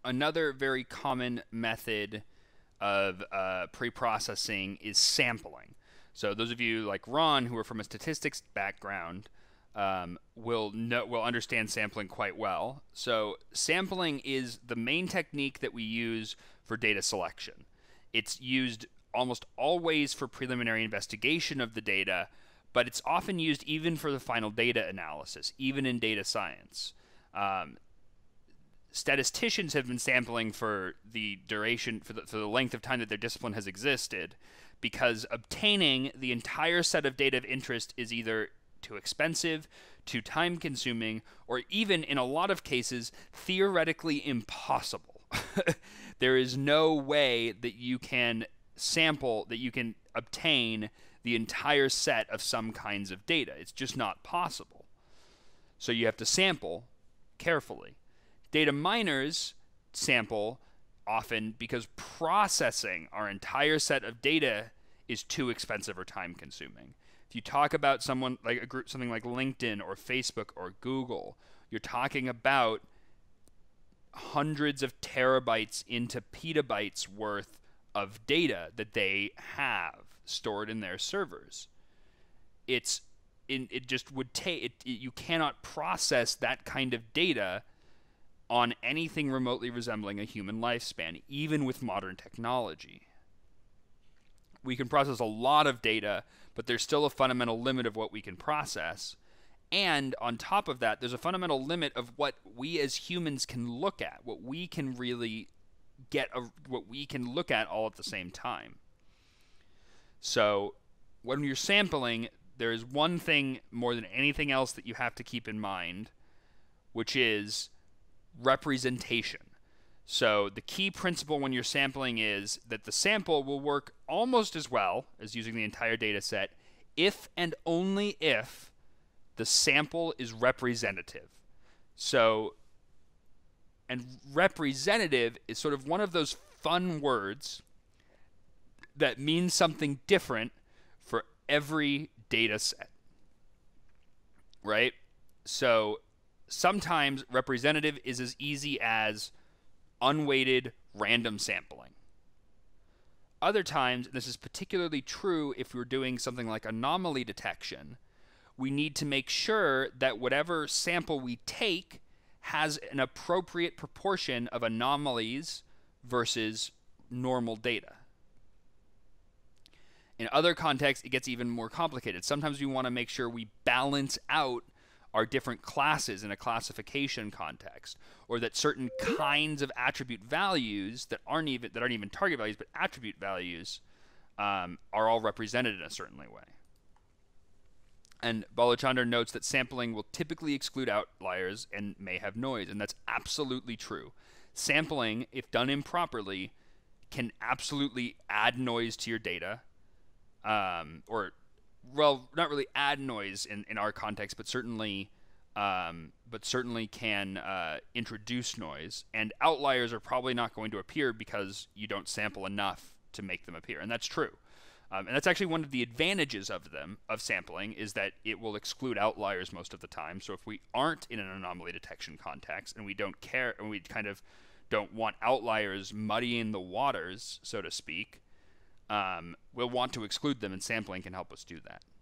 Another very common method of pre-processing is sampling. So those of you like Ron who are from a statistics background will understand sampling quite well. So sampling is the main technique that we use for data selection. It's used almost always for preliminary investigation of the data, but it's often used even for the final data analysis, even in data science. Statisticians have been sampling for the duration, for the length of time that their discipline has existed, because obtaining the entire set of data of interest is either too expensive, too time consuming, or even in a lot of cases, theoretically impossible. There is no way that you can sample, that you can obtain the entire set of some kinds of data. It's just not possible. So you have to sample carefully. Data miners sample often because processing our entire set of data is too expensive or time consuming. If you talk about someone like a group, something like LinkedIn or Facebook or Google, you're talking about hundreds of terabytes into petabytes worth of data that they have stored in their servers. It just would take you cannot process that kind of data on anything remotely resembling a human lifespan, even with modern technology. We can process a lot of data, but there's still a fundamental limit of what we can process. And on top of that, there's a fundamental limit of what we as humans can look at, what we can really what we can look at all at the same time. So when you're sampling, there is one thing more than anything else that you have to keep in mind, which is representation. So the key principle when you're sampling is that the sample will work almost as well as using the entire data set if and only if the sample is representative. So, and representative is sort of one of those fun words that means something different for every data set, right? So sometimes representative is as easy as unweighted random sampling. Other times, and this is particularly true if we're doing something like anomaly detection, we need to make sure that whatever sample we take has an appropriate proportion of anomalies versus normal data. In other contexts, it gets even more complicated. Sometimes we want to make sure we balance out our different classes in a classification context, or that certain kinds of attribute values that aren't even target values, but attribute values, are all represented in a certain way. And Balachandran notes that sampling will typically exclude outliers and may have noise, and that's absolutely true. Sampling, if done improperly, can absolutely add noise to your data, or, well, not really add noise in our context, but certainly can introduce noise. And outliers are probably not going to appear because you don't sample enough to make them appear, and that's true. And that's actually one of the advantages of sampling, is that it will exclude outliers most of the time. So if we aren't in an anomaly detection context and we don't care, and we kind of don't want outliers muddying the waters, so to speak, we'll want to exclude them, and sampling can help us do that.